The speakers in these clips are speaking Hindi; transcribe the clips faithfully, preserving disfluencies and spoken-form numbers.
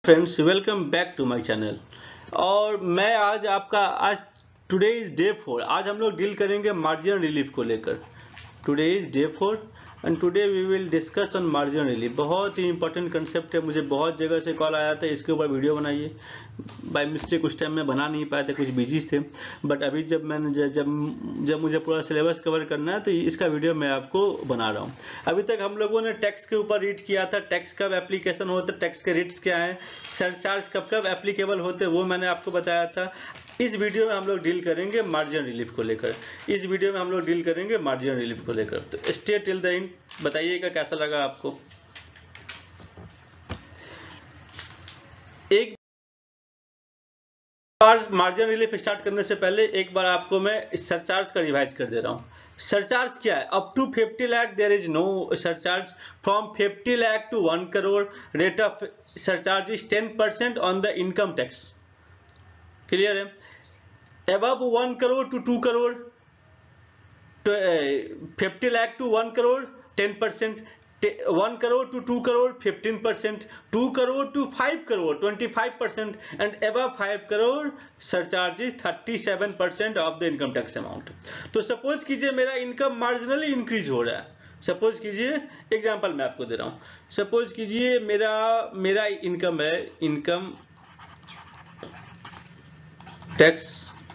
Friends, welcome back to my channel. और मैं आज आपका आज टुडे इज डे फोर। आज हम लोग डील करेंगे मार्जिन रिलीफ को लेकर। Today is day four and today we will discuss on margin relief. बहुत ही इंपॉर्टेंट कंसेप्ट है। मुझे बहुत जगह से कॉल आया था इसके ऊपर वीडियो बनाइए। बाय मिस्टेक उस टाइम में बना नहीं पाए थे, कुछ बिजी थे। बट अभी जब मैंने जब जब मुझे पूरा सिलेबस कवर करना है तो इसका वीडियो मैं आपको बना रहा हूँ। अभी तक हम लोगों ने टैक्स के ऊपर रीड किया था। टैक्स कब एप्लीकेशन होता है, टैक्स के रेट्स क्या है, सरचार्ज कब कब एप्लीकेबल होते हैं, वो मैंने आपको बताया था। इस वीडियो में हम लोग डील करेंगे मार्जिन रिलीफ को लेकर। इस वीडियो में हम लोग डील करेंगे मार्जिन रिलीफ को लेकर। तो स्टे टिल द एंड, बताइएगा कैसा लगा आपको। एक बार मार्जिन रिलीफ स्टार्ट करने से पहले एक बार आपको मैं सरचार्ज का रिवाइज कर दे रहा हूँ। सरचार्ज क्या है? Up to fifty lakh there is no surcharge. From fifty lakh to one crore rate of surcharge is ten percent on the income tax. Clear है? above one crore to two crore, to uh, fifty lakh to one crore ten percent, one crore to two crore fifteen percent, two crore to five crore twenty-five percent, and above five crore surcharge is thirty-seven percent of the income tax amount. तो सपोज कीजिए मेरा इनकम मार्जिनली इंक्रीज हो रहा है। सपोज कीजिए, एग्जांपल मैं आपको दे रहा हूँ। सपोज कीजिए मेरा मेरा इनकम है, income tax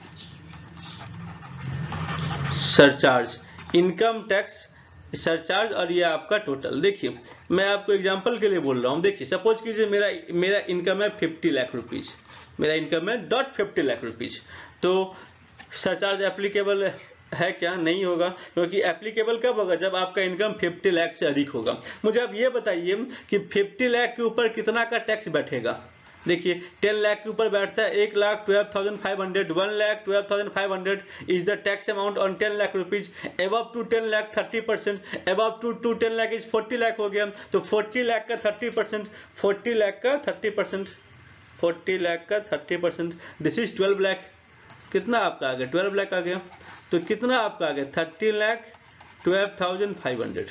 surcharge, income tax surcharge, और ये आपका टोटल। देखिए मैं आपको एग्जांपल के लिए बोल रहा हूँ। देखिए सपोज कीजिए मेरा मेरा इनकम है फिफ्टी लाख रुपीज। मेरा इनकम है डॉट फिफ्टी लाख रुपीज। तो सरचार्ज एप्लीकेबल है क्या? नहीं होगा, क्योंकि एप्लीकेबल कब होगा? जब आपका इनकम फिफ्टी लाख से अधिक होगा। मुझे अब ये बताइए कि फिफ्टी लाख के ऊपर कितना का टैक्स बैठेगा। देखिए टेन लाख के ऊपर बैठता है एक lakh twelve thousand five hundred. One lakh twelve thousand five hundred is the tax amount on ten lakh rupees. Above to ten lakh thirty percent, above to to ten lakh is forty lakh हो गया। तो फोर्टी लाख का थर्टी परसेंट, फोर्टी लाख का थर्टी परसेंट, फोर्टी लाख का thirty percent, this is twelve lakh. कितना आपका आ गया? ट्वेल्व लाख आ गया। तो कितना आपका आ गया? Thirty lakh twelve thousand five hundred.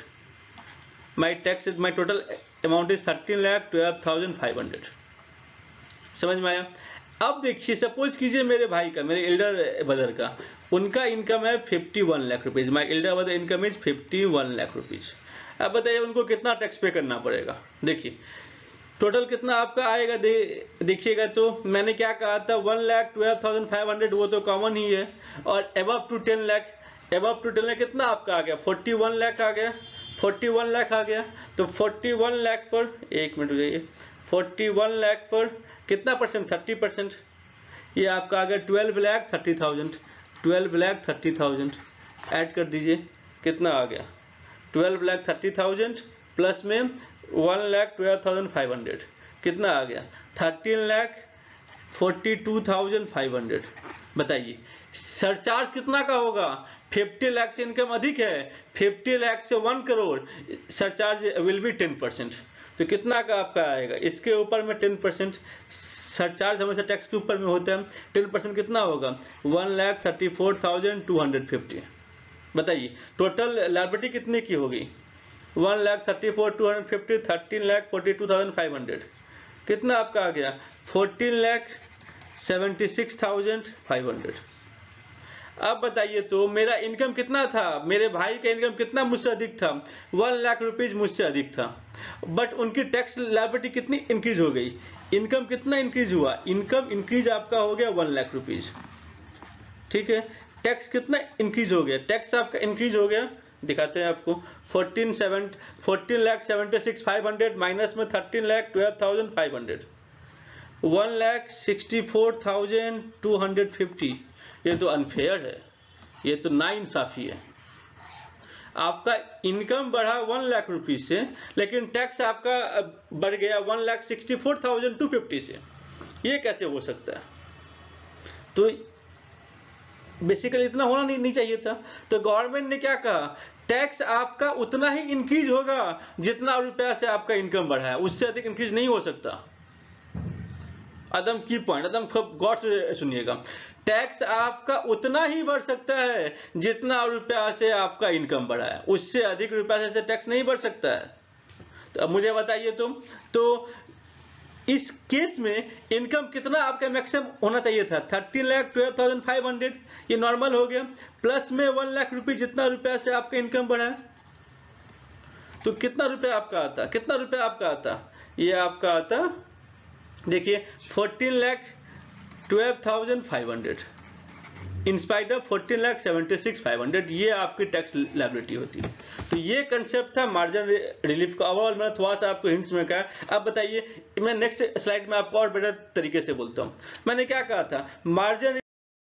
My tax my total amount is thirteen lakh twelve thousand five hundred. समझ में आया? अब देखिए सपोज कीजिए मेरे भाई का, मेरे एल्डर ब्रदर का, उनका इनकम है fifty one lakh rupees. My elder brother income is fifty one lakh rupees. अब बताइए उनको कितना टैक्स पे करना पड़ेगा। देखिए टोटल कितना आपका आएगा, दे, देखिएगा। तो मैंने क्या कहा था, one lakh twelve thousand five hundred, वो तो कॉमन ही है। और above to ten lakh, above to ten lakh कितना आपका आ गया? फोर्टी वन लाख आ गया। फोर्टी वन लाख आ गया। तो फोर्टी वन लाख पर, एक मिनट हो जाइए, फोर्टी वन लाख पर कितना परसेंट? Thirty percent. ये आपका आ गया twelve lakh thirty thousand. Twelve lakh thirty thousand add कर दीजिए, कितना आ गया? Twelve lakh thirty thousand plus में one lakh twelve thousand five hundred, कितना आ गया? Thirteen lakh forty two thousand five hundred. बताइए सरचार्ज कितना का होगा? फिफ्टी लाख से इनकम अधिक है, फिफ्टी लाख से one crore, surcharge will be ten percent. तो कितना का आपका आएगा? इसके ऊपर में टेन परसेंट सरचार्ज हमेशा टैक्स के ऊपर में होता है। टेन परसेंट कितना होगा? One lakh thirty four thousand two hundred fifty. बताइए टोटल लायबिलिटी कितने की होगी? One lakh thirty four two hundred fifty, thirteen lakh forty two thousand five hundred. कितना आपका आ गया? Fourteen lakh seventy six thousand five hundred. अब बताइए तो मेरा इनकम कितना था? मेरे भाई का इनकम कितना मुझसे अधिक था? वन लाख रुपीज मुझसे अधिक था। बट उनकी टैक्स लायबिलिटी कितनी इंक्रीज हो गई? इनकम कितना इंक्रीज हुआ? इनकम इंक्रीज आपका हो गया वन लाख रुपीज। ठीक है, टैक्स कितना इंक्रीज हो गया? टैक्स आपका इंक्रीज हो गया, दिखाते हैं आपको। Fourteen seven fourteen lakh seventy six five hundred minus में thirteen lakh twelve thousand five hundred, one lakh sixty four thousand two hundred fifty. ये तो अनफेयर है, ये तो नाइंसाफी है। आपका इनकम बढ़ा वन लाख रुपीज से, लेकिन टैक्स आपका बढ़ गया one lakh sixty four thousand two fifty से। ये कैसे हो सकता है? तो बेसिकली इतना होना नहीं, नहीं चाहिए था। तो गवर्नमेंट ने क्या कहा, टैक्स आपका उतना ही इंक्रीज होगा जितना रुपया से आपका इनकम बढ़ा है, उससे अधिक इंक्रीज नहीं हो सकता। एकदम की पॉइंट, एकदम गौर से सुनिएगा। टैक्स आपका उतना ही बढ़ सकता है जितना रुपया से आपका इनकम बढ़ा है, उससे अधिक रुपया से टैक्स नहीं बढ़ सकता है। तो अब मुझे बताइए तुम, तो इस केस में इनकम कितना आपका मैक्सिमम होना चाहिए था, thirteen lakh twelve thousand five hundred, ये नॉर्मल हो गया, प्लस में वन लाख रुपए जितना रुपया से आपका इनकम बढ़ा, तो कितना रुपया आपका आता, कितना रुपया आपका आता, ये आपका आता देखिए fourteen lakh twelve thousand five hundred in spite of fourteen lakh seventy six five hundred, ये आपकी टैक्स लायबिलिटी होती है। तो ये कंसेप्ट था मार्जिन रिलीफ का। ओवरऑल मैंने थोड़ा सा आपको हिंट्स में कहा। अब बताइए, मैं नेक्स्ट स्लाइड में आपको और बेटर तरीके से बोलता हूँ। मैंने क्या कहा था, मार्जिन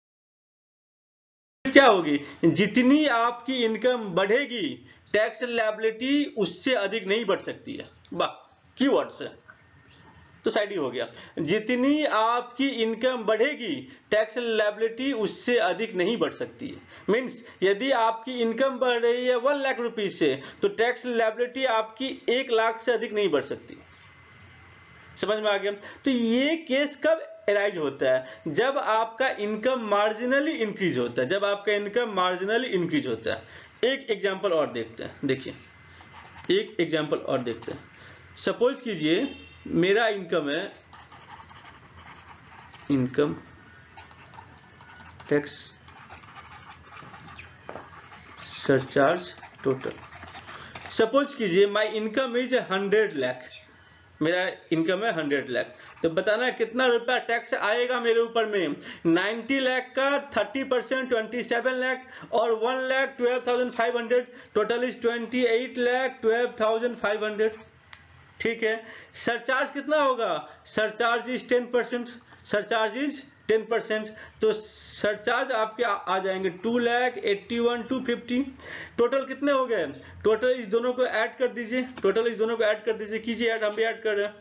क्या होगी, जितनी आपकी इनकम बढ़ेगी टैक्स लायबिलिटी उससे अधिक नहीं बढ़ सकती है। वाह, कीवर्ड्स है तो साइड ही हो गया। जितनी आपकी इनकम बढ़ेगी टैक्स लायबिलिटी उससे अधिक नहीं बढ़ सकती है। मींस यदि आपकी इनकम बढ़ रही है वन लाख रुपीज से तो टैक्स लायबिलिटी आपकी एक लाख से अधिक नहीं बढ़ सकती। समझ में आ गया। तो ये केस कब अराइज होता है, जब आपका इनकम मार्जिनली इंक्रीज होता है, जब आपका इनकम मार्जिनली इंक्रीज होता है। एक एग्जांपल और देखते हैं, देखिए एक एग्जांपल और देखते हैं। सपोज कीजिए मेरा इनकम है, income tax surcharge total, suppose कीजिए my income is hundred lakh, मेरा इनकम है हंड्रेड लाख, तो बताना कितना रुपया टैक्स आएगा मेरे ऊपर में। नाइन्टी लाख का thirty percent twenty seven lakh और one lakh twelve thousand five hundred, total is twenty eight lakh twelve thousand five hundred. ठीक है, सरचार्ज कितना होगा, surcharge is ten percent, surcharge is ten percent, तो सरचार्ज आपके आ, आ जाएंगे two lakh eighty one two fifty. Total कितने हो गए, टोटल इस दोनों को ऐड कर दीजिए, टोटल इस दोनों को ऐड कर दीजिए, कीजिए ऐड, हम भी ऐड कर रहे हैं।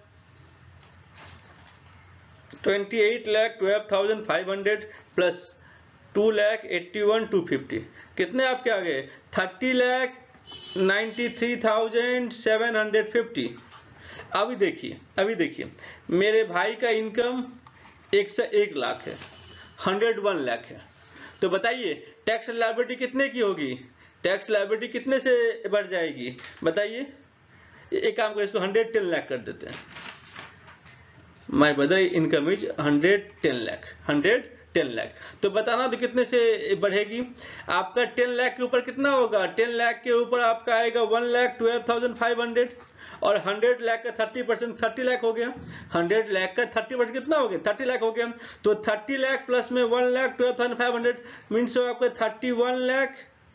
Twenty eight lakh twelve thousand five hundred plus two lakh eighty one two fifty, कितने आपके आ गए, thirty lakh ninety three thousand seven hundred fifty. अभी देखिए, अभी देखिए मेरे भाई का इनकम एक से एक लाख है, हंड्रेड वन लाख है, तो बताइए टैक्स लायबिलिटी कितने की होगी, टैक्स लायबिलिटी कितने से बढ़ जाएगी बताइए। एक काम करें, इसको हंड्रेड टेन लाख कर देते हैं। My brother income is hundred ten lakh, hundred ten lakh, तो बताना तो कितने से बढ़ेगी। आपका टेन लाख के ऊपर कितना होगा, टेन लाख के ऊपर आपका आएगा one lakh twelve thousand five hundred और हंड्रेड लाख का थर्टी परसेंट थर्टी लाख हो गया, हंड्रेड लाख का थर्टी परसेंट कितना हो गया, थर्टी लाख हो गया। तो थर्टी लाख प्लस में one lakh twelve thousand five hundred means आपका थर्टी वन लाख,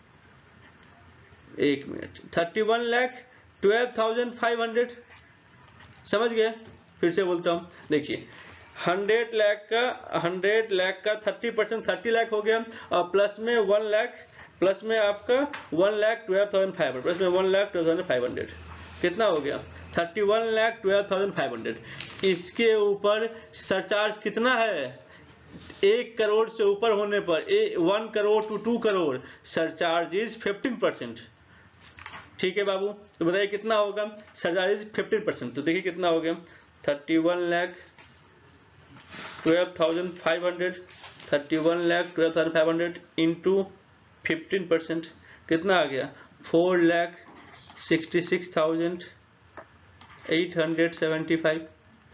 एक minute, thirty one lakh twelve thousand five hundred. समझ गए, फिर से बोलता हूँ, देखिए हंड्रेड लाख का हंड्रेड लाख का थर्टी परसेंट थर्टी लाख हो गया और प्लस में वन लाख, प्लस में आपका one lakh twelve thousand five hundred, plus में one lakh twelve thousand five hundred, कितना हो गया, thirty one lakh twelve thousand five hundred. इसके ऊपर सरचार्ज कितना है, एक करोड़ से ऊपर होने पर, ए, one crore to two crore surcharge is fifteen percent. ठीक है बाबू, तो बताइए कितना होगा, सरचार्ज इज फिफ्टीन परसेंट। तो देखिए कितना हो गया, thirty one lakh twelve thousand five hundred, thirty one lakh twelve thousand five hundred into fifteen percent कितना आ गया, four lakh sixty six thousand eight hundred seventy five,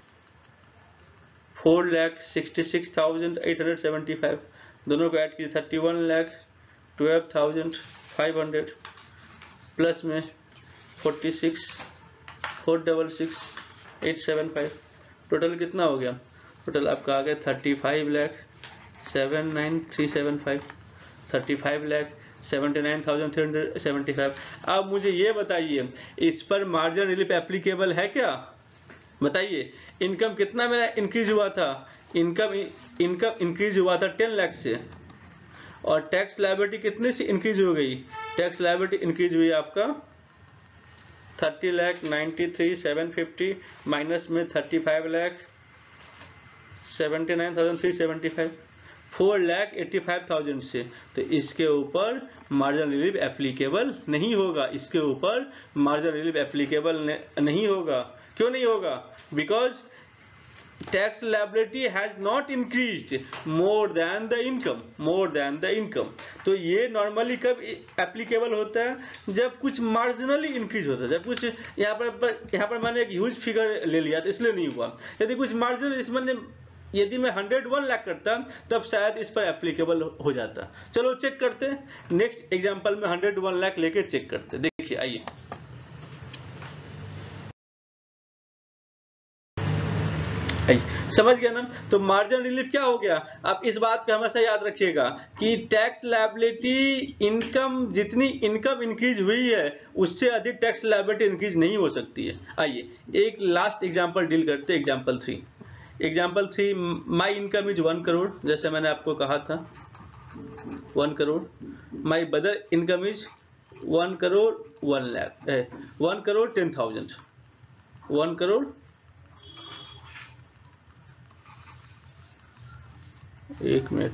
four lakh sixty six thousand eight hundred seventy five, दोनों को ऐड कीजिए, thirty one lakh twelve thousand five hundred plus में forty six four double six eight seven five, total कितना हो गया, टोटल आपका आ गया thirty five lakh seven nine three seven five, thirty five lakh seventy nine thousand three hundred seventy five. अब मुझे ये बताइए इस पर मार्जिन रिलीफ एप्लीकेबल है क्या, बताइए। इनकम कितना मेरा इंक्रीज हुआ था, इनकम इनकम इंक्रीज हुआ था टेन लाख से और टैक्स लायबिलिटी कितने से इंक्रीज हो गई, टैक्स लायबिलिटी इंक्रीज हुई आपका thirty lakh ninety three seven fifty minus में thirty five lakh seventy nine thousand three seventy five, four lakh eighty five thousand से, तो इसके ऊपर मार्जिन रिलीफ एप्लीकेबल नहीं होगा, इसके ऊपर मार्जिन रिलीफ एप्लीकेबल नहीं होगा। क्यों नहीं होगा, because tax liability has not increased more than the income, more than the income. तो ये नॉर्मली कब एप्लीकेबल होता है? जब कुछ मार्जिनली इंक्रीज होता है, जब कुछ यहाँ पर, पर यहाँ पर मैंने एक ह्यूज फिगर ले लिया तो इसलिए नहीं हुआ। यदि कुछ मार्जिनल, इस मैंने यदि मैं हंड्रेड वन लाख करता तब शायद इस पर एप्लीकेबल हो जाता। चलो चेक करते हैं, नेक्स्ट एग्जांपल में हंड्रेड वन लाख लेके चेक करते हैं। देखिए आइए, समझ गया ना? तो मार्जिन रिलीफ क्या हो गया? आप इस बात को हमेशा याद रखिएगा कि टैक्स लायबिलिटी इनकम, जितनी इनकम इंक्रीज हुई है उससे अधिक टैक्स लायबिलिटी इंक्रीज नहीं हो सकती है। आइए एक लास्ट एग्जांपल डील करते हैं, example three. Example three, my income is one crore, जैसे मैंने आपको कहा था one crore. My brother income is one crore one lakh, one crore ten thousand, one crore एक minute,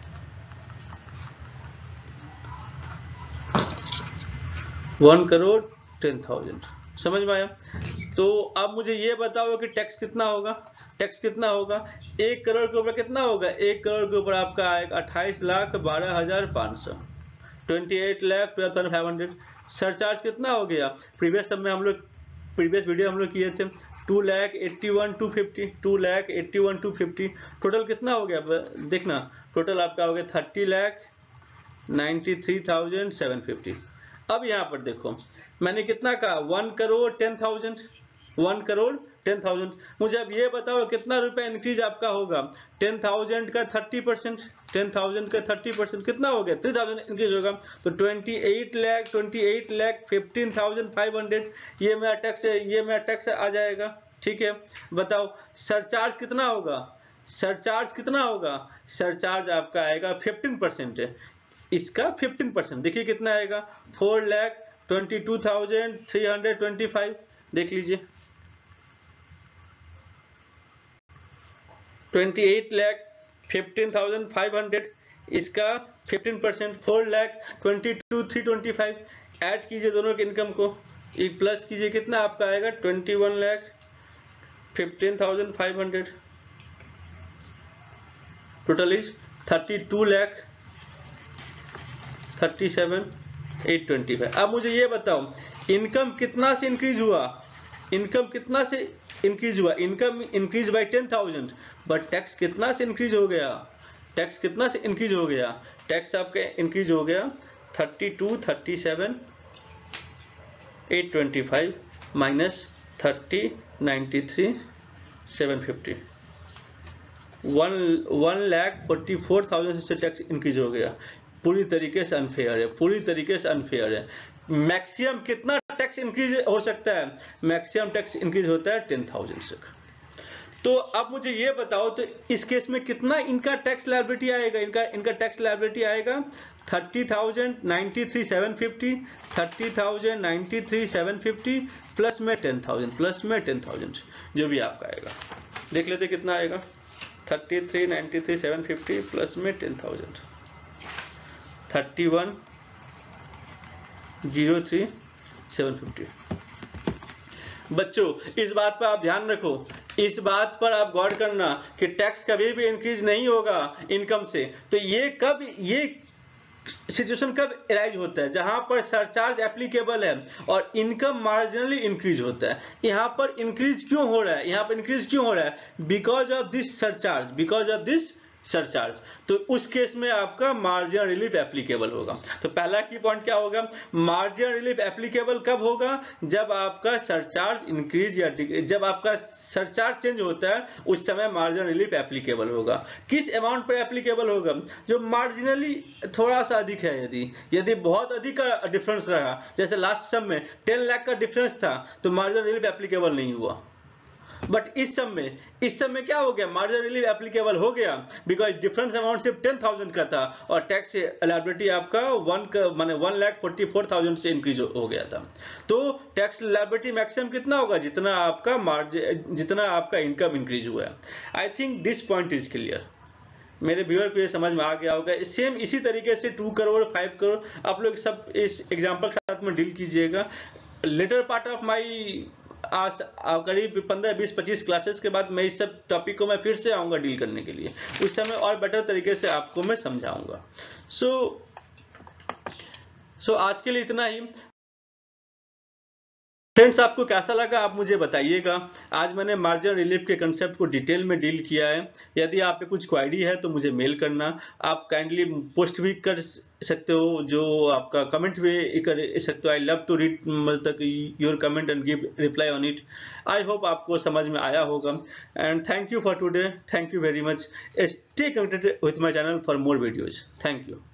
one crore ten thousand, समझ में आया? तो अब मुझे ये बताओ कि टैक्स कितना होगा? टैक्स कितना होगा? एक करोड़ के ऊपर कितना होगा? एक करोड़ के ऊपर आपका आएगा अट्ठाईस लाख बारह हजार पाँच सौ, twenty eight lakh twelve thousand five hundred. Surcharge कितना हो गया? प्रीवियस सब में हम लोग, प्रीवियस वीडियो हम लोग किए थे two lakh eighty one two fifty, two lakh eighty one two fifty. Total कितना हो गया देखना, टोटल आपका हो गया thirty lakh ninety three thousand seven fifty. अब यहाँ पर देखो मैंने कितना कहा? One crore ten thousand, one crore ten thousand. मुझे अब ये बताओ कितना रुपए इंक्रीज आपका होगा? टेन थाउजेंड का थर्टी परसेंट, टेन थाउजेंड का थर्टी परसेंट कितना हो गया? थ्री थाउजेंड इंक्रीज होगा। तो twenty eight lakh twenty eight lakh fifteen thousand five hundred, ये मेरा टैक्स है, ये मेरा टैक्स आ जाएगा। ठीक है, बताओ सरचार्ज कितना होगा? सरचार्ज कितना होगा? सरचार्ज आपका आएगा फिफ्टीन परसेंट है, इसका फिफ्टीन परसेंट देखिए कितना आएगा? Four lakh twenty two thousand three hundred twenty five. देख लीजिए twenty eight lakh fifteen thousand five hundred, इसका fifteen percent four lakh twenty two three twenty five. Add कीजिए दोनों के इनकम को, एक प्लस कीजिए, कितना आपका आएगा? Twenty one lakh fifteen thousand five hundred, total is thirty two lakh thirty seven eight twenty five. अब मुझे ये बताओ इनकम कितना से इंक्रीज हुआ? इनकम कितना से इंक्रीज हुआ? Income increase by ten thousand, but tax कितना से इंक्रीज हो गया? टैक्स कितना से इंक्रीज हो गया? टैक्स आपका इंक्रीज हो गया thirty two thirty seven eight twenty five minus thirty ninety three seven fifty, one one lakh forty four thousand से टैक्स इंक्रीज हो गया। पूरी तरीके से अनफेयर है, पूरी तरीके से अनफेयर है। मैक्सिमम कितना टैक्स इंक्रीज हो सकता है? मैक्सिमम टैक्स इंक्रीज होता है टेन थाउजेंड से। तो अब मुझे ये बताओ तो इस केस में कितना इनका टैक्स लायबिलिटी आएगा? इनका इनका टैक्स लायबिलिटी आएगा thirty thousand ninety three seven fifty, thirty thousand ninety three seven fifty plus में टेन थाउजेंड, प्लस में टेन थाउजेंड, जो भी आपका आएगा। देख लेते कितना आएगा? Thirty three ninety three seven fifty plus में ten thousand, thirty one zero three seven fifty. बच्चों इस बात पर आप ध्यान रखो, इस बात पर आप गौर करना कि टैक्स कभी भी इंक्रीज नहीं होगा इनकम से। तो ये कब, ये सिचुएशन कब अराइज होता है? जहां पर सरचार्ज एप्लीकेबल है और इनकम मार्जिनली इंक्रीज होता है। यहां पर इंक्रीज क्यों हो रहा है? यहां पर इंक्रीज क्यों हो रहा है? Because of this surcharge, because of this surcharge. तो उस केस में आपका मार्जिन रिलीफ एप्लीकेबल होगा। तो पहला की पॉइंट क्या होगा? मार्जिन रिलीफ एप्लीकेबल कब होगा? जब आपका सरचार्ज इंक्रीज या जब आपका सरचार्ज चेंज होता है उस समय मार्जिन रिलीफ एप्लीकेबल होगा। किस अमाउंट पर एप्लीकेबल होगा? जो मार्जिनली थोड़ा सा अधिक है। यदि यदि बहुत अधिक का डिफरेंस रहा, जैसे लास्ट सम में टेन लाख का डिफरेंस था, तो मार्जिन रिलीफ एप्लीकेबल नहीं हुआ। बट इस सब में इस सब में क्या हो गया? मार्जिन रिलीफ एप्लीकेबल हो गया, बिकॉज डिफरेंस अमाउंट सिर्फ टेन थाउजेंड का था और टैक्स लायबिलिटी आपका वन का माने one lakh forty four thousand से इंक्रीज हो गया था। तो टैक्स लायबिलिटी मैक्सिमम कितना होगा? जितना आपका मार्जिन, जितना आपका इनकम इंक्रीज हुआ है। I think this point is clear. मेरे व्यूअर को ये समझ में आ गया होगा। सेम इसी तरीके से टू करोड़ फाइव करोड़ आप लोग सब इस एग्जाम्पल के साथ में डील कीजिएगा। लेटर पार्ट ऑफ माई आज करीब पंद्रह बीस पच्चीस क्लासेस के बाद मैं इस सब टॉपिक को मैं फिर से आऊँगा डील करने के लिए, उस समय और बेटर तरीके से आपको मैं समझाऊंगा। सो सो आज के लिए इतना ही फ्रेंड्स। आपको कैसा लगा आप मुझे बताइएगा। आज मैंने मार्जिन रिलीफ के कंसेप्ट को डिटेल में डील किया है। यदि आप पे कुछ क्वेरी है तो मुझे मेल करना, आप काइंडली पोस्ट भी कर सकते हो, जो आपका कमेंट भी कर सकते हो। आई लव टू रीड मतलब your comment and give reply on it. I hope आपको समझ में आया होगा and thank you for today. Thank you very much. Stay connected with my channel for more videos. Thank you.